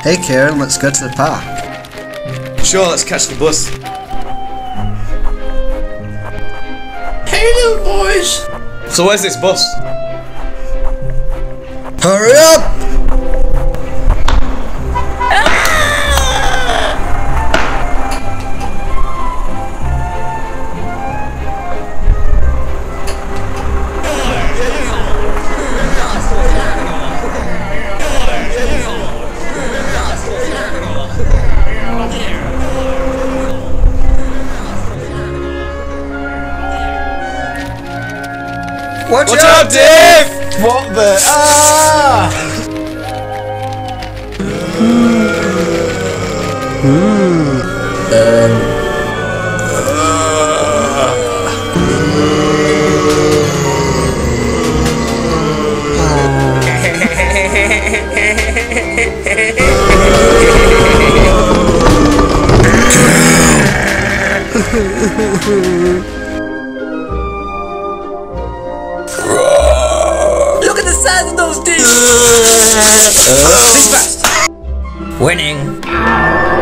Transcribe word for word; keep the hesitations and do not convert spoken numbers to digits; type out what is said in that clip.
Hey Kieran, let's go to the park. Sure, let's catch the bus. Hey little boys! So where's this bus? Hurry up! Watch, Watch out, Dave! What the? Ah! Look at the size of those teeth! Uh, Think fast! Winning!